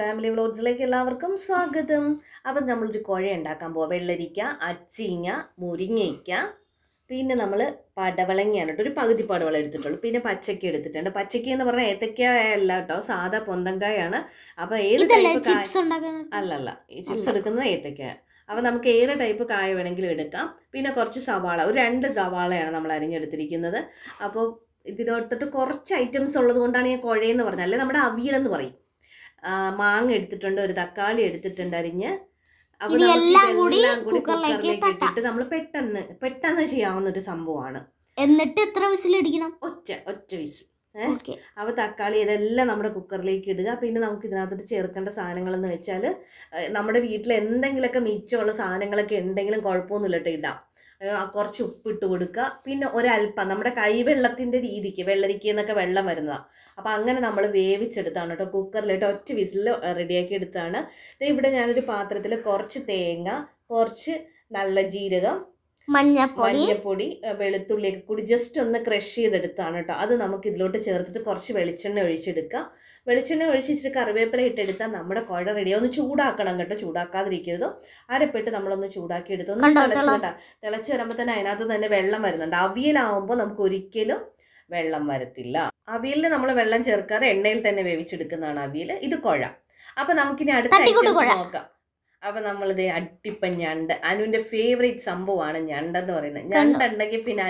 Family വ്ലോഗ്സിലേക്ക് എല്ലാവർക്കും സ്വാഗതം. അപ്പം നമ്മളൊരു കുഴ ഉണ്ടാക്കാൻ പോവാം. വെള്ളരിക്ക, അച്ചിങ്ങ, മുരിങ്ങയ്ക്ക, പിന്നെ നമ്മൾ പടവളങ്ങയാണ് കേട്ടോ. ഒരു പകുതി പടവളം എടുത്തിട്ടുള്ളൂ. പിന്നെ പച്ചക്ക എടുത്തിട്ടുണ്ട്. പച്ചക്ക എന്ന് പറഞ്ഞാൽ ഏത്തക്ക അല്ല കേട്ടോ, സാധാ പൊന്തങ്കായാണ്. അപ്പോൾ ഏത് ടൈപ്പ് കായ അല്ലല്ല, ഈ ചിപ്സ് എടുക്കുന്നത് ഏത്തക്ക. അപ്പോൾ നമുക്ക് ഏത് ടൈപ്പ് കായ വേണമെങ്കിലും എടുക്കാം. പിന്നെ കുറച്ച് സവാള, ഒരു 2 സവാളയാണ് നമ്മൾ അരിഞ്ഞെടുത്തിരിക്കുന്നത്. അപ്പോൾ ഇതിനോട്ടിട്ട് കുറച്ച് ഐറ്റംസ് ഉള്ളത് കൊണ്ടാണ് ഞാൻ കുഴയെന്ന് പറഞ്ഞത്, അല്ലെ നമ്മുടെ അവിയലെന്ന് പറയും. മാങ്ങ എടുത്തിട്ടുണ്ട്, ഒരു തക്കാളി എടുത്തിട്ടുണ്ട് അരിഞ്ഞ്. അപ്പോൾ എല്ലാം കൂടി കുക്കറിലേക്ക് ഇട്ടിട്ട് നമ്മൾ പെട്ടെന്ന് ചെയ്യാവുന്ന ഒരു സംഭവമാണ്. എന്നിട്ട് എത്ര വിസിലടിക്കണം? ഒറ്റ വിസിൽ. അപ്പോൾ തക്കാളി ഇതെല്ലാം നമ്മുടെ കുക്കറിലേക്ക് ഇടുക. പിന്നെ നമുക്ക് ഇതിനകത്തോട്ട് ചേർക്കേണ്ട സാധനങ്ങളെന്ന് വെച്ചാൽ, നമ്മുടെ വീട്ടിൽ എന്തെങ്കിലുമൊക്കെ മിച്ചമുള്ള സാധനങ്ങളൊക്കെ ഉണ്ടെങ്കിലും കുഴപ്പമൊന്നുമില്ല കേട്ടോ, ഇടാം. കുറച്ച് ഉപ്പിട്ട് കൊടുക്കുക. പിന്നെ ഒരല്പം നമ്മുടെ കൈവെള്ളത്തിൻ്റെ രീതിക്ക്, വെള്ളരിക്ക എന്നൊക്കെ വെള്ളം വരുന്നതാണ്. അപ്പോൾ അങ്ങനെ നമ്മൾ വേവിച്ചെടുത്താണ് കേട്ടോ, കുക്കറിലിട്ട് ഒറ്റ വിസിൽ റെഡിയാക്കി എടുത്താണ്. ഇവിടെ ഞാനൊരു പാത്രത്തിൽ കുറച്ച് തേങ്ങ, കുറച്ച് നല്ല ജീരകം, മഞ്ഞപ്പൊടി, വെളുത്തുള്ളിയൊക്കെ കൂടി ജസ്റ്റ് ഒന്ന് ക്രഷ് ചെയ്തെടുത്താണ് കേട്ടോ. അത് നമുക്ക് ഇതിലോട്ട് ചേർത്തിട്ട് കുറച്ച് വെളിച്ചെണ്ണ ഒഴിച്ചെടുക്കുക. വെളിച്ചെണ്ണ ഒഴിച്ചിട്ട് കറിവേപ്പില ഇട്ടെടുത്താൽ നമ്മുടെ കുഴ റെഡി. ഒന്ന് ചൂടാക്കണം കേട്ടോ, ചൂടാക്കാതിരിക്കരുത്. അരപ്പിട്ട് നമ്മളൊന്ന് ചൂടാക്കി എടുത്തു. ഒന്ന് തിളച്ച് വരുമ്പോൾ തന്നെ അതിനകത്ത് തന്നെ വെള്ളം വരുന്നുണ്ട്. അവിയലാവുമ്പോൾ നമുക്ക് ഒരിക്കലും വെള്ളം വരത്തില്ല. അവിയലിൽ നമ്മൾ വെള്ളം ചേർക്കാതെ എണ്ണയിൽ തന്നെ വേവിച്ചെടുക്കുന്നതാണ് അവിയൽ. ഇത് കുഴ. അപ്പം നമുക്കിനി അടുത്ത ഐറ്റംസ് നോക്കാം. അപ്പം നമ്മളിത് അട്ടിപ്പൻ ഞണ്ട്, അനുവിൻ്റെ ഫേവറേറ്റ് സംഭവമാണ് ഞണ്ടെന്ന് പറയുന്നത്. ഞണ്ടുണ്ടെങ്കിൽ പിന്നെ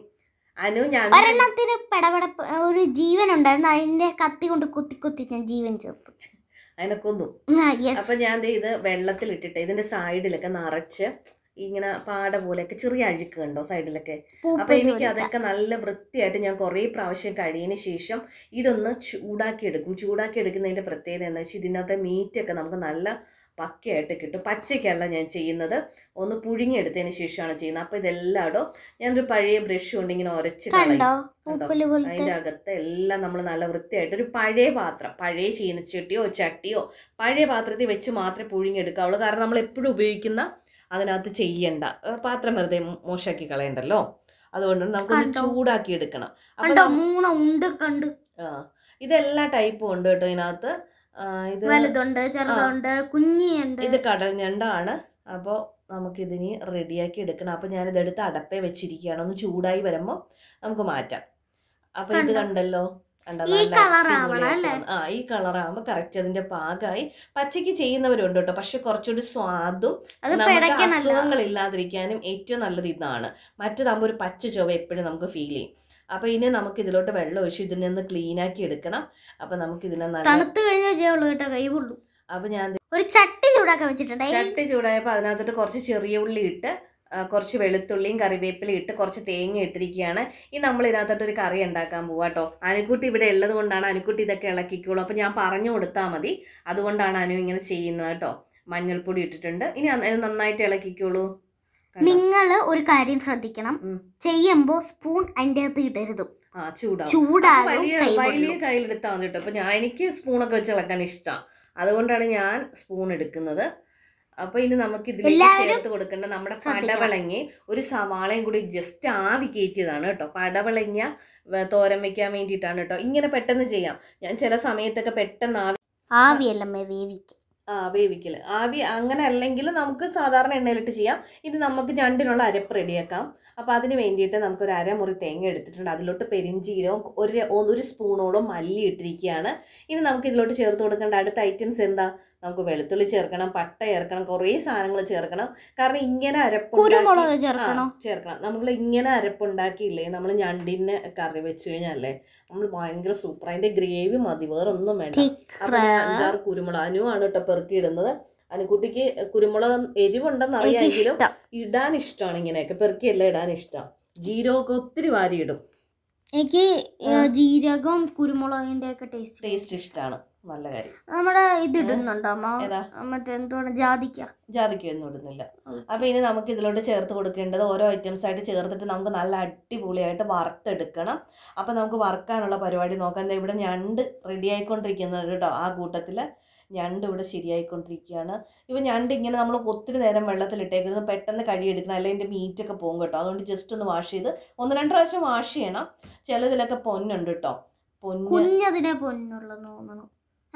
ഒരെണ്ണത്തിന് പടപടപ്പ് ഒരു ജീവൻ ഉണ്ടായിരുന്നു, അതിന്റെ കത്തി കൊണ്ട് കുത്തി ഞാൻ ജീവൻ ചേർത്തു, അതിനെ കൊന്നു. അപ്പൊ ഞാൻ ഇത് വെള്ളത്തിലിട്ടിട്ട് ഇതിന്റെ സൈഡിലൊക്കെ നിറച്ച് ഇങ്ങനെ പാട പോലെയൊക്കെ ചെറിയ അഴുക്ക് കണ്ടോ സൈഡിലൊക്കെ. അപ്പൊ എനിക്ക് അതൊക്കെ നല്ല വൃത്തിയായിട്ട് ഞാൻ കുറേ പ്രാവശ്യം കഴിയതിന് ശേഷം ഇതൊന്ന് ചൂടാക്കി എടുക്കുന്നതിന്റെ പ്രത്യേകത എന്താ വെച്ചാൽ, ഇതിനകത്തെ മീറ്റൊക്കെ നമുക്ക് നല്ല പക്കയായിട്ട് കിട്ടും. പച്ചയ്ക്കല്ല ഞാൻ ചെയ്യുന്നത്, ഒന്ന് പുഴുങ്ങിയെടുത്തതിന് ശേഷമാണ് ചെയ്യുന്നത്. അപ്പോൾ ഇതെല്ലാം ഇടും. ഞാനൊരു പഴയ ബ്രഷ് കൊണ്ട് ഇങ്ങനെ ഉരച്ച് കളയും. അതിൻ്റെ അകത്ത് എല്ലാം നമ്മൾ നല്ല വൃത്തിയായിട്ട് ഒരു പഴയ പാത്രം, പഴയ ചട്ടിയോ പഴയ പാത്രത്തിൽ വെച്ച് മാത്രമേ പുഴുങ്ങിയെടുക്കാവുള്ളൂ. കാരണം നമ്മൾ എപ്പോഴും ഉപയോഗിക്കുന്ന അതിനകത്ത് ചെയ്യണ്ട, പാത്രം വെറുതെ മോശമാക്കി കളയണ്ടല്ലോ. അതുകൊണ്ട് നമുക്കൊന്ന് ചൂടാക്കി എടുക്കണം. ഇതെല്ലാ ടൈപ്പും ഉണ്ട് കേട്ടോ ഇതിനകത്ത്. ഇത് വലുതുണ്ട്, ചെറുതുണ്ട്, കുഞ്ഞിയുണ്ട്. ഇത് കടൽ ഞണ്ടാണ്. അപ്പോൾ നമുക്കിതിനി റെഡിയാക്കി എടുക്കണം. അപ്പോൾ ഞാനിതെടുത്ത് അടപ്പേ വെച്ചിരിക്കുകയാണ്. ഒന്ന് ചൂടായി വരുമ്പോൾ നമുക്ക് മാറ്റാം. അപ്പോൾ ഇത് കണ്ടല്ലോ, ഈ കളറാകുമ്പോൾ കറക്റ്റ് അതിന്റെ പാകമായി. പച്ചയ്ക്ക് ചെയ്യുന്നവരുണ്ട് കേട്ടോ, പക്ഷെ കുറച്ചുകൂടി സ്വാദും നമുക്ക് അസുഖങ്ങൾ ഇല്ലാതിരിക്കാനും ഏറ്റവും നല്ലത് ഇതാണ്. മറ്റേതാകുമ്പോൾ ഒരു പച്ച ചുവ എപ്പോഴും നമുക്ക് ഫീൽ ചെയ്യും. അപ്പൊ ഇനി നമുക്ക് ഇതിലോട്ട് വെള്ളം ഒഴിച്ച് ഇതിനെ ഒന്ന് ക്ലീൻ ആക്കി എടുക്കണം. അപ്പൊ നമുക്ക് ഇതിനെ തണുത്ത് കഴിഞ്ഞാൽ കൈ പൊള്ളും. അപ്പൊ ഞാൻ ഒരു ചട്ടി ചൂടാക്കാൻ വെച്ചിട്ടുണ്ട്. ചട്ടി ചൂടായപ്പോൾ അതിനകത്തോട്ട് കുറച്ച് ചെറിയ ഉള്ളി ഇട്ട്, കുറച്ച് വെളുത്തുള്ളിയും കറിവേപ്പിലയും ഇട്ട്, കുറച്ച് തേങ്ങ ഇട്ടിരിക്കുകയാണ്. ഈ നമ്മൾ ഇതിനകത്തോട്ട് ഒരു കറി ഉണ്ടാക്കാൻ പോവാ കേട്ടോ. അനുക്കുട്ടി ഇവിടെ ഉള്ളത് കൊണ്ടാണ് അനുക്കുട്ടി ഇതൊക്കെ ഇളക്കിക്കോളൂ. അപ്പൊ ഞാൻ പറഞ്ഞു കൊടുത്താൽ മതി, അതുകൊണ്ടാണ് അനു ഇങ്ങനെ ചെയ്യുന്നത് കേട്ടോ. മഞ്ഞൾപ്പൊടി ഇട്ടിട്ടുണ്ട്. ഇനി നന്നായിട്ട് ഇളക്കിക്കോളൂ. നിങ്ങൾ ഒരു കാര്യം ശ്രദ്ധിക്കണം, ചെയ്യുമ്പോ സ്പൂൺ അതിന്റെ അകത്ത് ഇടരുത്. വലിയ കയ്യിലെടുത്താൽ മതി കേട്ടോ. അപ്പൊ എനിക്ക് സ്പൂണൊക്കെ വെച്ച് ഇളക്കാൻ ഇഷ്ടമാണ്, അതുകൊണ്ടാണ് ഞാൻ സ്പൂൺ എടുക്കുന്നത്. അപ്പൊ ഇനി നമുക്ക് ഇതിലേക്ക് ചേർത്ത് കൊടുക്കേണ്ട നമ്മുടെ പടവളങ്ങ, ഒരു സവാളയും കൂടി ജസ്റ്റ് ആവി കയറ്റിയതാണ് കേട്ടോ. പടവളങ്ങ തോരൻ വെക്കാൻ വേണ്ടിയിട്ടാണ് കേട്ടോ. ഇങ്ങനെ പെട്ടെന്ന് ചെയ്യാം. ഞാൻ ചില സമയത്തൊക്കെ പെട്ടെന്ന് വേവിക്കൽ ആവി അങ്ങനെ അല്ലെങ്കിൽ നമുക്ക് സാധാരണ എണ്ണയിലിട്ട് ചെയ്യാം. ഇത് നമുക്ക് ഞണ്ടിനുള്ള അരപ്പ് റെഡിയാക്കാം. അപ്പോൾ അതിന് വേണ്ടിയിട്ട് നമുക്കൊരു അരമുറി തേങ്ങ എടുത്തിട്ടുണ്ട്. അതിലോട്ട് പെരിഞ്ചീരവും ഒരു സ്പൂണോളം മല്ലി ഇട്ടിരിക്കുകയാണ്. ഇനി നമുക്ക് ഇതിലോട്ട് ചേർത്ത് കൊടുക്കേണ്ട അടുത്ത ഐറ്റംസ് എന്താ? നമുക്ക് വെളുത്തുള്ളി ചേർക്കണം, പട്ട ചേർക്കണം, കുറേ സാധനങ്ങൾ ചേർക്കണം. കാരണം ഇങ്ങനെ ചേർക്കണം. നമ്മൾ ഇങ്ങനെ അരപ്പുണ്ടാക്കിയില്ലേ, നമ്മൾ ഞണ്ടിന് കറി വെച്ച് കഴിഞ്ഞാലേ നമ്മൾ ഭയങ്കര സൂപ്പർ. അതിന്റെ ഗ്രേവി മതി, വേറെ ഒന്നും വേണ്ട. അപ്പൊ 5-6 കുരുമുളക് അനുവാണ് കേട്ടോ പെറുക്കിയിടുന്നത്. അനുക്കുട്ടിക്ക് കുരുമുളക് എരിവുണ്ടെന്ന് അറിയാമെങ്കിലും ഇടാൻ ഇഷ്ടമാണ്. ഇങ്ങനെയൊക്കെ പെറുക്കിയെല്ലാം ഇടാൻ ഇഷ്ടമാണ്. ജീരകമൊക്കെ ഒത്തിരി വാരി ഇടും. എനിക്ക് ജീരകം കുരുമുളകിന്റെ ഒക്കെ ടേസ്റ്റ് ഇഷ്ടമാണ്. നല്ല കാര്യം. നമ്മുടെ ഇത് ഇടുന്നുണ്ടോ മറ്റെന്താണ്, ജാതിക്കൊന്നും ഇടുന്നില്ല. അപ്പൊ ഇനി നമുക്ക് ഇതിലോട്ട് ചേർത്ത് കൊടുക്കേണ്ടത് ഓരോ ഐറ്റംസ് ആയിട്ട് ചേർത്തിട്ട് നമുക്ക് നല്ല അടിപൊളിയായിട്ട് വറുത്തെടുക്കണം. അപ്പൊ നമുക്ക് വറുക്കാനുള്ള പരിപാടി നോക്കാം. ഇവിടെ ഞണ്ട് റെഡി ആയിക്കൊണ്ടിരിക്കുന്നത് കേട്ടോ. ആ കൂട്ടത്തില് ഞണ്ട് ഇവിടെ ശരിയായിക്കൊണ്ടിരിക്കുകയാണ്. ഇപ്പം ഞണ്ട് ഇങ്ങനെ നമ്മൾ ഒത്തിരി നേരം വെള്ളത്തിലിട്ടേക്കരുത്, പെട്ടെന്ന് കഴുകിയെടുക്കണം, അല്ലെങ്കിൽ അതിൻ്റെ മീറ്റൊക്കെ പോകും കേട്ടോ. അതുകൊണ്ട് ജസ്റ്റ് ഒന്ന് വാഷ് ചെയ്ത് 1-2 പ്രാവശ്യം വാഷ് ചെയ്യണം. ചിലതിലൊക്കെ പൊന്നുണ്ട് കേട്ടോ. കുഞ്ഞതിനെ പൊന്നുള്ളൂ തോന്നണം. അല്ലേ?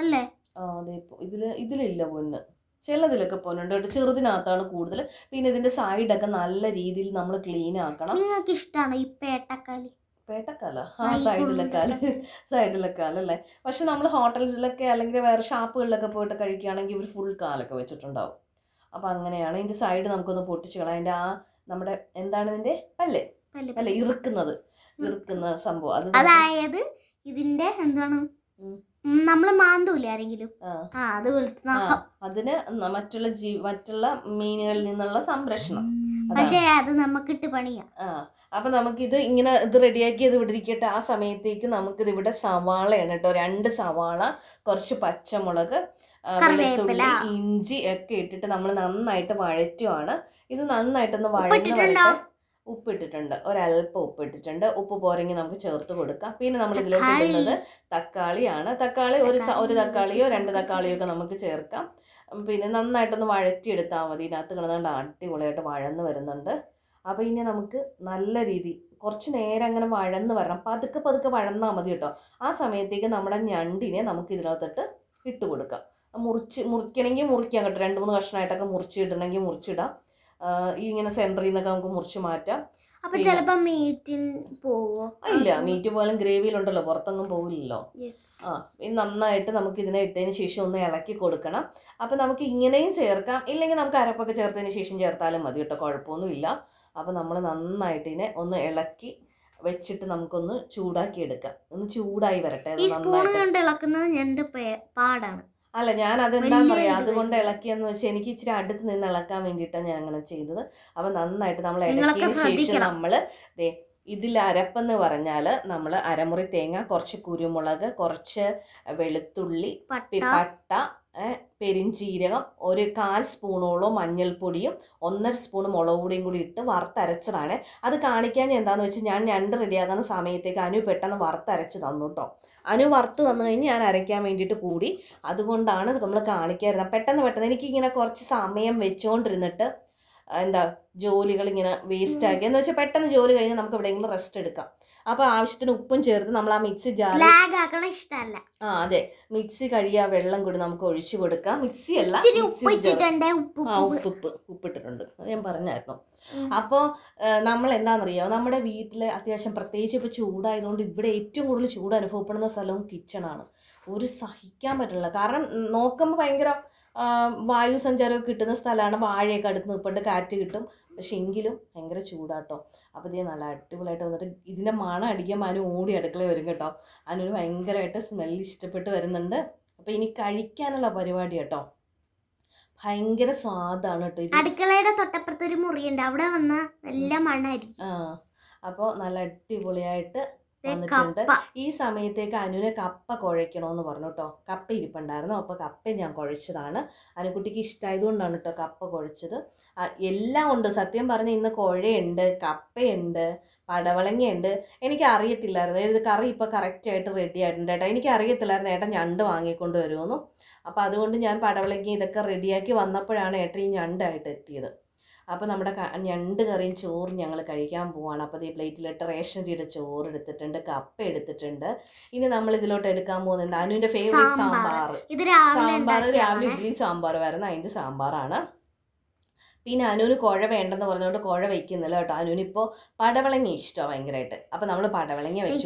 അതെ ഇതിലില്ല പൊന്ന്, ചിലതിലൊക്കെ പൊന്നുണ്ട് കേട്ടോ, ചെറുതിനകത്താണ് കൂടുതൽ. പിന്നെ ഇതിന്റെ സൈഡൊക്കെ നല്ല രീതിയിൽ നമ്മൾ ക്ലീൻ ആക്കണം. നിങ്ങൾക്ക് ഇഷ്ടമാണോ ഈ പേട്ടക്കാലി? പേട്ടക്കാല സൈഡിലൊക്കെ അല്ലേ. പക്ഷെ നമ്മൾ ഹോട്ടൽസിലൊക്കെ അല്ലെങ്കിൽ വേറെ ഷാപ്പുകളിലൊക്കെ പോയിട്ട് കഴിക്കുകയാണെങ്കിൽ ഇവർ ഫുൾ കാലൊക്കെ വെച്ചിട്ടുണ്ടാവും. അപ്പം അങ്ങനെയാണ്. ഇതിന്റെ സൈഡ് നമുക്കൊന്ന് പൊട്ടിച്ചു കളയാം. അതിന്റെ നമ്മുടെ എന്താണ് ഇതിന്റെ പല്ല് ഇറുക്കുന്ന സംഭവം അത്. അതായത് ഇതിന്റെ എന്താണ് നമ്മള് മാന്തൂല്ലേ ആരെങ്കിലും, അതിന് മറ്റുള്ള മീനുകളിൽ നിന്നുള്ള സംരക്ഷണം. പക്ഷേ അത് നമുക്കിട്ട് പണിയാ. അപ്പൊ നമുക്കിത് ഇങ്ങനെ റെഡിയാക്കി ഇത് ഇവിടെ ഇരിക്കട്ടെ. ആ സമയത്തേക്ക് നമുക്കിത് ഇവിടെ സവാളയാണ് കേട്ടോ, 2 സവാള, കുറച്ച് പച്ചമുളക്, വെളുത്തുള്ളി, ഇഞ്ചി ഒക്കെ ഇട്ടിട്ട് നമ്മൾ നന്നായിട്ട് വഴറ്റുവാണ്. ഇത് നന്നായിട്ടൊന്ന് വഴഞ്ഞു വരട്ടെ. ഉപ്പിട്ടിട്ടുണ്ട്, ഒരല്പം ഉപ്പിട്ടിട്ടുണ്ട്. ഉപ്പ് പോരെങ്കിൽ നമുക്ക് ചേർത്ത് കൊടുക്കാം. പിന്നെ നമ്മൾ ഇതിലോട്ട് ഇടുന്നത് തക്കാളിയാണ്. തക്കാളി ഒരു തക്കാളിയോ 2 തക്കാളിയോ ഒക്കെ നമുക്ക് ചേർക്കാം. പിന്നെ നന്നായിട്ടൊന്ന് വഴറ്റിയെടുത്താൽ മതി. ഇതിനകത്ത് കിടന്നുകൊണ്ട് അടിപൊളിയായിട്ട് വഴന്ന് വരുന്നുണ്ട്. അപ്പോൾ ഇനി നമുക്ക് നല്ല രീതി കുറച്ച് നേരം അങ്ങനെ വഴന്ന് വരണം. പതുക്കെ വഴന്നാൽ മതി കേട്ടോ. ആ സമയത്തേക്ക് നമ്മുടെ ഞണ്ടിനെ നമുക്ക് ഇതിനകത്തിട്ട് ഇട്ട് കൊടുക്കാം. മുറിക്കണമെങ്കിൽ മുറിക്കാം കേട്ടോ. 2-3 കഷ്ണമായിട്ടൊക്കെ മുറിച്ചിടണമെങ്കിൽ മുറിച്ചിടാം. ഇങ്ങനെ സെൻറ്ററിൽ നിന്നൊക്കെ നമുക്ക് മുറിച്ച് മാറ്റാം. അപ്പൊ ചിലപ്പോ മീറ്റിൽ പോവോ? ഇല്ല, മീറ്റ് പോലും ഗ്രേവിയിലുണ്ടല്ലോ, പുറത്തൊന്നും പോവില്ലല്ലോ. ഇനി നന്നായിട്ട് നമുക്ക് ഇതിനെ ഇട്ടതിന് ശേഷം ഒന്ന് ഇളക്കി കൊടുക്കണം. അപ്പൊ നമുക്ക് ഇങ്ങനെയും ചേർക്കാം, ഇല്ലെങ്കിൽ നമുക്ക് അരപ്പൊക്കെ ചേർത്തതിന് ശേഷം ചേർത്താലും മതി കേട്ടോ, കുഴപ്പമൊന്നുമില്ല. അപ്പൊ നമ്മൾ നന്നായിട്ട് ഇതിനെ ഒന്ന് ഇളക്കി വെച്ചിട്ട് നമുക്കൊന്ന് ചൂടാക്കി എടുക്കാം. ഒന്ന് ചൂടായി വരട്ടെ. പാടാണ്. അല്ല, ഞാൻ അതെന്താണെന്ന് അറിയാം, അതുകൊണ്ട് ഇളക്കിയെന്ന് വെച്ചാൽ എനിക്ക് ഇച്ചിരി അടുത്ത് നിന്ന് ഇളക്കാൻ വേണ്ടിയിട്ടാണ് ഞാൻ അങ്ങനെ ചെയ്തത്. അപ്പം നന്നായിട്ട് നമ്മൾ ഇളക്കിയതിന് ശേഷം നമ്മൾ ഇതിൽ അരപ്പെന്ന് പറഞ്ഞാൽ നമ്മൾ അരമുറി തേങ്ങ, കുറച്ച് കുരുമുളക്, കുറച്ച് വെളുത്തുള്ളി, പട്ട, പെരിഞ്ചീരകം, 1/4 സ്പൂണോളം മഞ്ഞൾപ്പൊടിയും 1.5 സ്പൂൺ മുളക് പൊടിയും കൂടി ഇട്ട് വറുത്തരച്ചതാണ്. അത് കാണിക്കാൻ എന്താണെന്ന് വെച്ചാൽ ഞാൻ ഞണ്ട് റെഡിയാക്കുന്ന സമയത്തേക്ക് അനു പെട്ടെന്ന് വറുത്തരച്ച് തന്നു കേട്ടോ. അനു വറുത്ത് തന്നു കഴിഞ്ഞ് ഞാൻ അരയ്ക്കാൻ വേണ്ടിയിട്ട് കൂടി. അതുകൊണ്ടാണ് നമ്മൾ കാണിക്കാതിരുന്നത്. പെട്ടെന്ന് എനിക്കിങ്ങനെ കുറച്ച് സമയം വെച്ചുകൊണ്ടിരുന്നിട്ട് ജോലികൾ ഇങ്ങനെ വേസ്റ്റ് ആക്കി എന്ന് വെച്ചാൽ പെട്ടെന്ന് ജോലി കഴിഞ്ഞാൽ നമുക്ക് എവിടെയെങ്കിലും റെസ്റ്റ് എടുക്കാം. അപ്പോൾ ആവശ്യത്തിന് ഉപ്പും ചേർത്ത് നമ്മൾ ആ മിക്സി ജാറിൽ അതെ മിക്സി കഴുകിയ വെള്ളം കൂടി നമുക്ക് ഒഴിച്ചു കൊടുക്കാം. മിക്സി അല്ല, ഉപ്പിട്ടിട്ടുണ്ട്, അത് ഞാൻ പറഞ്ഞായിരുന്നു. അപ്പോൾ നമ്മൾ എന്താണെന്നറിയാമോ, നമ്മുടെ വീട്ടിൽ അത്യാവശ്യം പ്രത്യേകിച്ച് ഇപ്പോൾ ചൂടായതുകൊണ്ട് ഇവിടെ ഏറ്റവും കൂടുതൽ ചൂട് അനുഭവപ്പെടുന്ന സ്ഥലവും കിച്ചണാണ്. ഒരു സഹിക്കാൻ പറ്റില്ല. കാരണം നോക്കുമ്പോൾ ഭയങ്കര വായു സഞ്ചാരമൊക്കെ കിട്ടുന്ന സ്ഥലമാണ്. വാഴയൊക്കെ അടുത്ത് നിൽപ്പുണ്ട്, കാറ്റ് കിട്ടും. പക്ഷെ എങ്കിലും ഭയങ്കര ചൂടാട്ടോ. അപ്പോൾ ഇത് നല്ല അടിപൊളിയായിട്ട് വന്നിട്ട് ഇതിൻ്റെ മണം അടിക്കുമ്പോൾ അനു ഓടി അടുക്കളയിൽ വരും കേട്ടോ. അനുവിന് ഭയങ്കരമായിട്ട് സ്മെല്ല് ഇഷ്ടപ്പെട്ട് വരുന്നുണ്ട്. അപ്പോൾ ഇനി കഴിക്കാനുള്ള പരിപാടി കേട്ടോ. ഭയങ്കര സ്വാദാണ് കേട്ടോ. അടുക്കളയുടെ തൊട്ടപ്പുറത്ത് ഒരു മുറിയുണ്ട്, അവിടെ വന്ന നല്ല മണമായിരിക്കും. അപ്പോൾ നല്ല അടിപൊളിയായിട്ട് വന്നിട്ടുണ്ട്. ഈ സമയത്തേക്ക് അനുവിനെ കപ്പ കുഴയ്ക്കണമെന്ന് പറഞ്ഞു കേട്ടോ. കപ്പ ഇരിപ്പുണ്ടായിരുന്നു, അപ്പോൾ കപ്പ ഞാൻ കുഴച്ചതാണ്. അനുക്കുട്ടിക്ക് ഇഷ്ടമായതുകൊണ്ടാണ് കേട്ടോ കപ്പ കുഴച്ചത്. എല്ലാം ഉണ്ട് സത്യം പറഞ്ഞാൽ. ഇന്ന് കുഴയുണ്ട്, കപ്പയുണ്ട്, പടവളങ്ങയുണ്ട്. എനിക്ക് അറിയത്തില്ലായിരുന്നു ഇത് കറി ഇപ്പോൾ കറക്റ്റായിട്ട് റെഡി ആയിട്ടുണ്ട് കേട്ടോ. എനിക്ക് അറിയത്തില്ലായിരുന്നു ഏട്ടൻ ഞണ്ട് വാങ്ങിക്കൊണ്ട് വരുമെന്നും. അപ്പോൾ അതുകൊണ്ട് ഞാൻ പടവളങ്ങ ഇതൊക്കെ റെഡിയാക്കി വന്നപ്പോഴാണ് ഏട്ടൻ ഈ ഞണ്ടായിട്ട് എത്തിയത്. അപ്പോൾ നമ്മുടെ ഞണ്ട് കറിയും ചോറും ഞങ്ങൾ കഴിക്കാൻ പോവാണ്. അപ്പോൾ ഈ പ്ലേറ്റിലിട്ട് റേഷൻ അരിയുടെ ചോറ് എടുത്തിട്ടുണ്ട്, കപ്പ എടുത്തിട്ടുണ്ട്. ഇനി നമ്മൾ ഇതിലോട്ട് എടുക്കാൻ പോകുന്നുണ്ട് അനുവിൻ്റെ ഫേവറേറ്റ് സാമ്പാർ. രാവിലെ ഇഡ്ഡലി സാമ്പാർ വരുന്ന അതിൻ്റെ സാമ്പാറാണ്. പിന്നെ അനുവിന് കുഴ വേണ്ടെന്ന് പറഞ്ഞുകൊണ്ട് കുഴ വയ്ക്കുന്നില്ല കേട്ടോ. അനുവിനിപ്പോൾ പടവളങ്ങ ഇഷ്ടമാണ് ഭയങ്കരമായിട്ട്. അപ്പോൾ നമ്മൾ പടവളങ്ങ വെച്ച്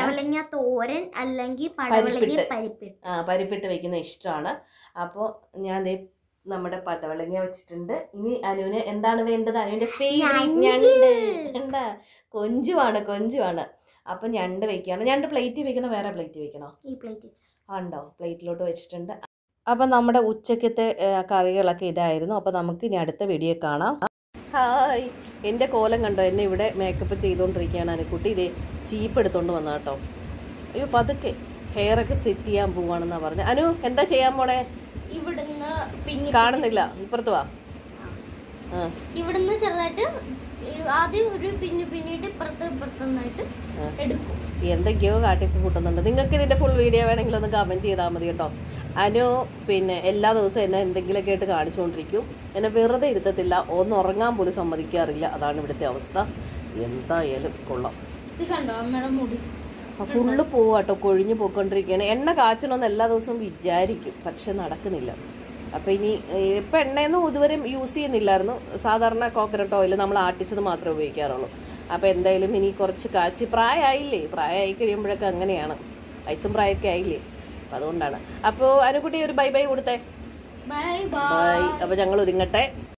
പരിപ്പിട്ട് വെക്കുന്ന ഇഷ്ടമാണ്. അപ്പോൾ ഞാൻ നമ്മുടെ പടവളങ്ങ വെച്ചിട്ടുണ്ട്. ഇനി അനുവിന് എന്താണ് വേണ്ടത്? അനുവിൻ്റെ ഫേവറേറ്റ് ഞണ്ട്. എന്താ കൊഞ്ചുമാണ്. അപ്പം ഞണ്ട് വെക്കുകയാണ്. ഞണ്ട് പ്ലേറ്റിൽ വെക്കണോ വേറെ പ്ലേറ്റിൽ വെക്കണോ? ഈ പ്ലേറ്റ് ഉണ്ടോ? പ്ലേറ്റിലോട്ട് വെച്ചിട്ടുണ്ട്. അപ്പം നമ്മുടെ ഉച്ചക്കത്തെ കറികളൊക്കെ ഇതായിരുന്നു. അപ്പോൾ നമുക്ക് ഇനി അടുത്ത വീഡിയോ കാണാം. ഹായ്, എൻ്റെ കോലം കണ്ടോ? എന്നെ ഇവിടെ മേക്കപ്പ് ചെയ്തുകൊണ്ടിരിക്കുകയാണ് അനുക്കുട്ടി. ഇതേ ചീപ്പ് എടുത്തോണ്ട് വന്ന കേട്ടോ. അയ്യോ പതുക്കെ ഹെയറൊക്കെ സെറ്റ് ചെയ്യാൻ പോവാണെന്നാണ് പറഞ്ഞത്. അനു എന്താ ചെയ്യാൻ പോണേ? ഇവിടുന്ന് കാണുന്നില്ല, ഇപ്പുറത്ത് വാ. ഇവിടുന്ന് ചെറുതായിട്ട് ആദ്യം ഒരു പിന്നീട് ഇപ്പുറത്തുനിന്നായിട്ട് എടുക്കും. എന്തൊക്കെയോ കാട്ടിപ്പ് കൂട്ടുന്നുണ്ട്. നിങ്ങൾക്ക് ഇതിന്റെ ഫുൾ വീഡിയോ വേണമെങ്കിൽ ഒന്ന് കമന്റ് ചെയ്താൽ മതി കേട്ടോ. അനു പിന്നെ എല്ലാ ദിവസവും എന്നെ എന്തെങ്കിലുമൊക്കെ ആയിട്ട് കാണിച്ചുകൊണ്ടിരിക്കും. എന്നെ വെറുതെ ഇരുത്തത്തില്ല, ഒന്ന് ഉറങ്ങാൻ പോലും സമ്മതിക്കാറില്ല. അതാണ് ഇവിടുത്തെ അവസ്ഥ. എന്തായാലും കൊള്ളാം. ഇത് കണ്ടോ അമ്മയുടെ മുടി? ഫുള്ള് പോവാട്ടോ, കൊഴിഞ്ഞു പോയിക്കൊണ്ടിരിക്കുകയാണ്. എണ്ണ കാച്ചണമെന്ന് എല്ലാ ദിവസവും വിചാരിക്കും, പക്ഷെ നടക്കുന്നില്ല. അപ്പം ഇനി ഇപ്പം എണ്ണയൊന്നും ഇതുവരെ യൂസ് ചെയ്യുന്നില്ലായിരുന്നു. സാധാരണ കോക്കനട്ട് ഓയിൽ നമ്മൾ ആട്ടിച്ചത് മാത്രമേ ഉപയോഗിക്കാറുള്ളൂ. അപ്പം എന്തായാലും ഇനി കുറച്ച് കാച്ചി, പ്രായമായി കഴിയുമ്പോഴൊക്കെ അങ്ങനെയാണ്, വയസ്സും പ്രായമൊക്കെ ആയില്ലേ, അപ്പം അതുകൊണ്ടാണ്. അപ്പോൾ അനുകുട്ടി ഒരു ബൈ ബൈ കൊടുത്തേ. Bye bye. അപ്പം ഞങ്ങൾ ഒരുങ്ങട്ടെ.